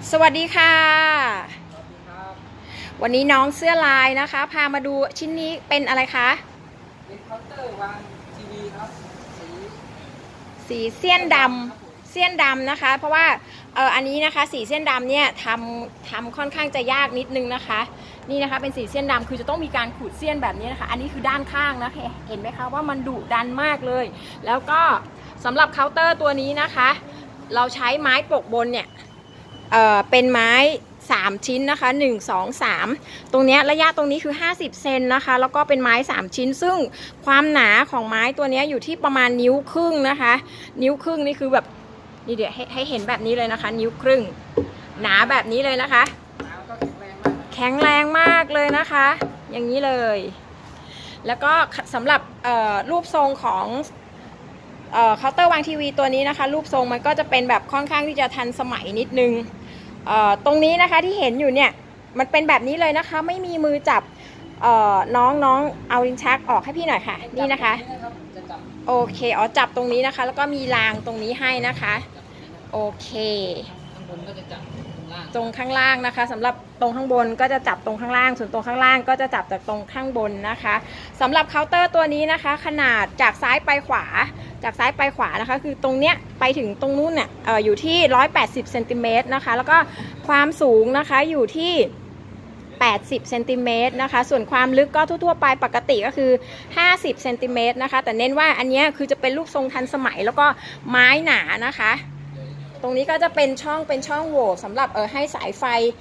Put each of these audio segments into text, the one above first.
สวัสดีค่ะวันนี้น้องเสื้อลายนะคะพามาดูชิ้นนี้เป็นอะไรคะเป็นเคาน์เตอร์วางทีวีครับสีเสี้ยนดำนะคะเพราะว่าอันนี้นะคะสีเส้นดำเนี่ยทำค่อนข้างจะยากนิดนึงนะคะนี่นะคะเป็นสีเส้นดำคือจะต้องมีการขูดเสี้ยนแบบนี้นะคะอันนี้คือด้านข้างนะคะเห็นไหมคะว่ามันดุดันมากเลยแล้วก็สำหรับเคาน์เตอร์ตัวนี้นะคะเราใช้ไม้ปกบนเนี่ยเป็นไม้3ชิ้นนะคะ1 2 3ตรงนี้ระยะตรงนี้คือ50เซนนะคะแล้วก็เป็นไม้3ชิ้นซึ่งความหนาของไม้ตัวนี้อยู่ที่ประมาณนิ้วครึ่งนะคะนิ้วครึ่งนี่คือแบบนี่เดี๋ยวให้เห็นแบบนี้เลยนะคะนิ้วครึ่งหนาแบบนี้เลยนะคะแข็งแรงมากเลยนะคะอย่างนี้เลยแล้วก็สำหรับรูปทรงของเคาน์เตอร์วางทีวีตัวนี้นะคะรูปทรงมันก็จะเป็นแบบค่อนข้างที่จะทันสมัยนิดนึงตรงนี้นะคะที่เห็นอยู่เนี่ยมันเป็นแบบนี้เลยนะคะไม่มีมือจับน้องเอาลิ้นชักออกให้พี่หน่อยค่ะนี่นะคะโอเคจับตรงนี้นะคะแล้วก็มีรางตรงนี้ให้นะคะโอเคข้างบนก็จะจับตรงข้างล่างนะคะสำหรับตรงข้างบนก็จะจับตรงข้างล่างส่วนตรงข้างล่างก็จะจับจากตรงข้างบนนะคะสำหรับเคาน์เตอร์ตัวนี้นะคะขนาดจากซ้ายไปขวานะคะคือตรงเนี้ยไปถึงตรงนู้นเนี่ยอยู่ที่180เซนติเมตรนะคะแล้วก็ความสูงนะคะอยู่ที่80เซนติเมตรนะคะส่วนความลึกก็ทั่วๆไปปกติก็คือ50เซนติเมตรนะคะแต่เน้นว่าอันนี้คือจะเป็นรูปทรงทันสมัยแล้วก็ไม้หนานะคะตรงนี้ก็จะเป็นช่องโหว่สำหรับให้สายไฟ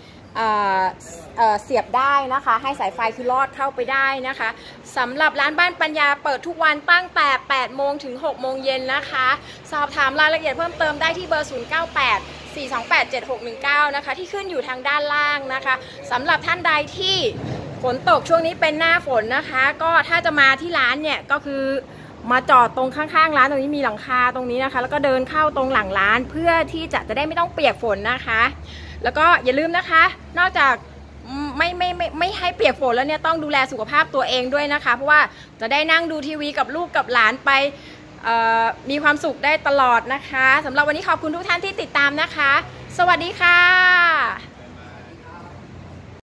เสียบได้นะคะให้สายไฟคือลอดเข้าไปได้นะคะสำหรับร้านบ้านปัญญาเปิดทุกวันตั้งแต่8โมงถึง6โมงเย็นนะคะสอบถามรายละเอียดเพิ่มเติมได้ที่เบอร์0984287619นะคะที่ขึ้นอยู่ทางด้านล่างนะคะสำหรับท่านใดที่ฝนตกช่วงนี้เป็นหน้าฝนนะคะก็ถ้าจะมาที่ร้านเนี่ยก็คือมาจอดตรงข้างๆร้านตรงนี้มีหลังคาตรงนี้นะคะแล้วก็เดินเข้าตรงหลังร้านเพื่อที่จะได้ไม่ต้องเปียกฝนนะคะแล้วก็อย่าลืมนะคะนอกจากไม่ให้เปียกฝนแล้วเนี่ยต้องดูแลสุขภาพตัวเองด้วยนะคะเพราะว่าจะได้นั่งดูทีวีกับลูกกับหลานไปมีความสุขได้ตลอดนะคะสำหรับวันนี้ขอบคุณทุกท่านที่ติดตามนะคะสวัสดีค่ะ